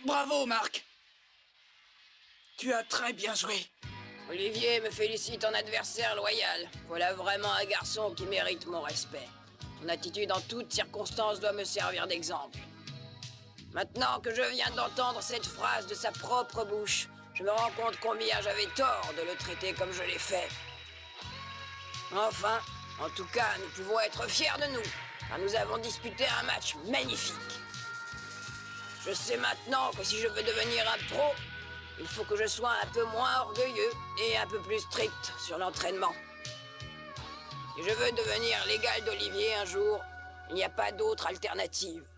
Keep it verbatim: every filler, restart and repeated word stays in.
Bravo, Marc. Tu as très bien joué. Olivier me félicite en adversaire loyal. Voilà vraiment un garçon qui mérite mon respect. Son attitude en toutes circonstances doit me servir d'exemple. Maintenant que je viens d'entendre cette phrase de sa propre bouche, je me rends compte combien j'avais tort de le traiter comme je l'ai fait. Enfin, en tout cas, nous pouvons être fiers de nous, car nous avons disputé un match magnifique. Je sais maintenant que si je veux devenir un pro, il faut que je sois un peu moins orgueilleux et un peu plus strict sur l'entraînement. Si je veux devenir l'égal d'Olivier un jour, il n'y a pas d'autre alternative.